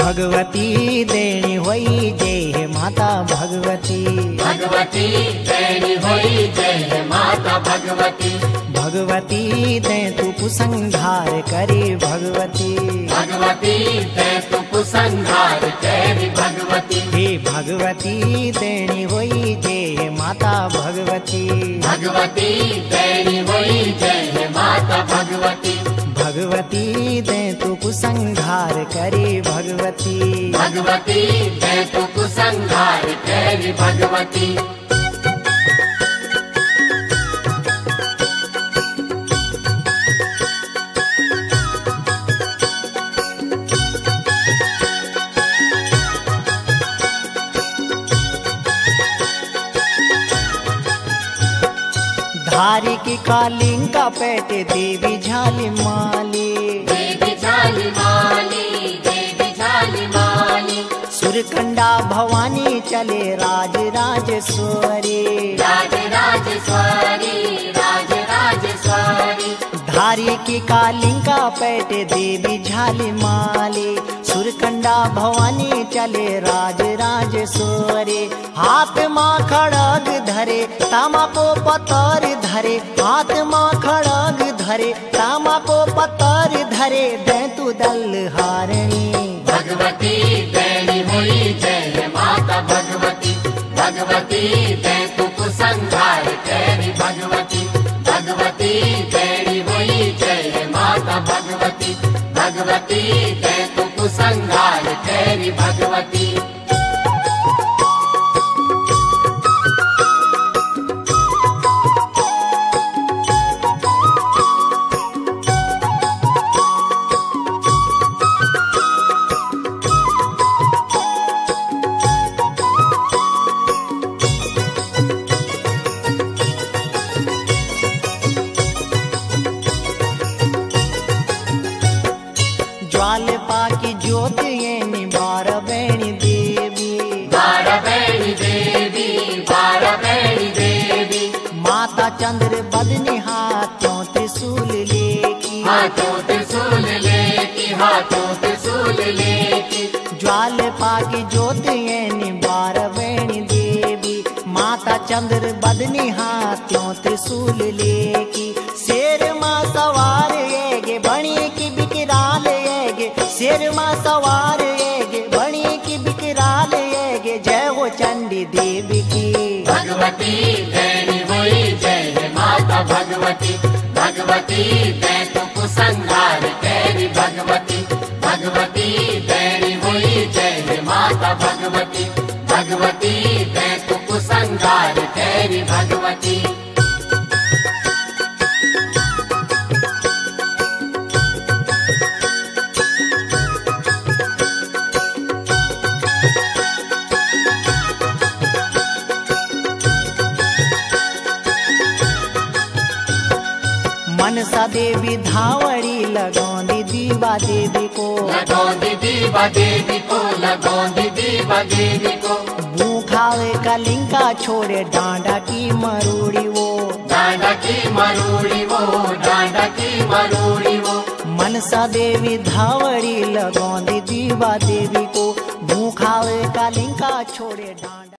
भगवती देणी होई जय माता भगवती। भगवती देणी होई जय माता भगवती। भगवती दे तू कुसंहार करी भगवती। भगवती दे तू कुसंहार करी भगवती। हे भगवती देणी होई जय माता भगवती। भगवती देणी होई जय माता भगवती। भगवती दे तू कुसंहार करी भगवती। भगवती दे तू कुसंहार करी भगवती। धारी की कालिंका पेट देवी झाली माली। देवी झाली माली, देवी झाली माली। सुरकंडा भवानी चले राज राजेश्वरी। राज राजेश्वरी, राज राजेश्वरी। धारी की कालिंका पेट देवी झाली माली। सुरकंडा भवानी चले राज राजेश्वरी। हाथ माँ खड़ग धरे तामा को पतर धरे। हाथ माँ खड़ग धरे तामा को पतर धरे। दे तू दलहारणी भगवती देणी होई जय माता भगवती। भगवती दे तू कुसंहार करी भगवती। भगवती देणी होई जय माता भगवती। भगवती दे तू कुसंहार करी भगवती। ज्वाल पाकी ज्योत ये निबार बेणी देवी। बार बेणी देवी, बार बेणी देवी। माता चंद्र बदनी हाथों त्रिशूल लेकी। हाथों त्रिशूल लेकी, हाथों त्रिशूल लेकी। ज्वाल पाकी ज्योत ये निबार बेणी देवी। माता चंद्र बदनी हाथों त्रिशूल लेकी। शेर माँ सवार येगे बणी की बिकराल येगे। शेर माँ सवार येगे बणी की बिकराल येगे। जय हो चंडी देवी की। भगवती देणी होई जय माता भगवती। भगवती दे तू कुसंहार करी भगवती। भगवती देणी होई जय माता भगवती। भगवती दे तू कुसंहार करी भगवती। मनसा देवी धावड़ी लगौंदी दीवा देवी को। लगौंदी दीवा देवी को, लगौंदी दीवा देवी को। भूखावे कलिंका छोड़े डांडा की मरूड़ी वो। डांडा की मरूड़ी वो, डांडा की मरूड़ी वो। मनसा देवी धावड़ी लगौंदी दीवा देवी को। भूखावे कलिंका छोड़े डांडा।